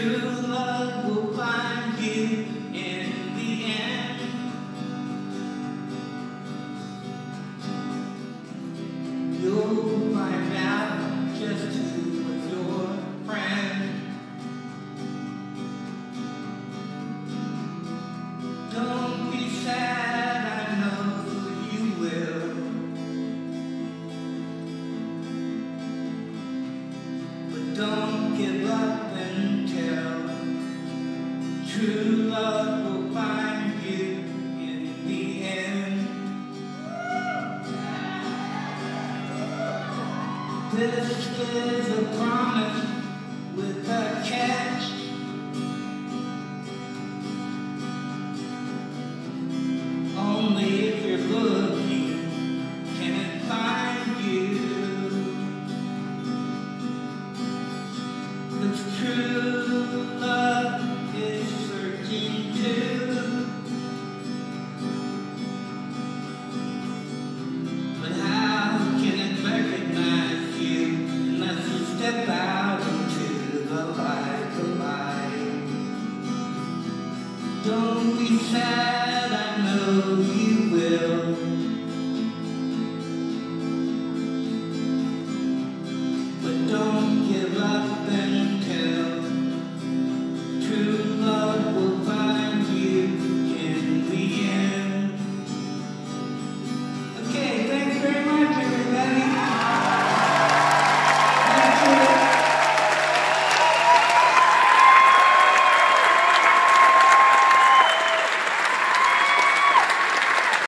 True love will find you in the end. You'll find out just who was your friend. Don't be sad, I know you will. But don't give up until true love will find you in the end. This is a promise with a catch.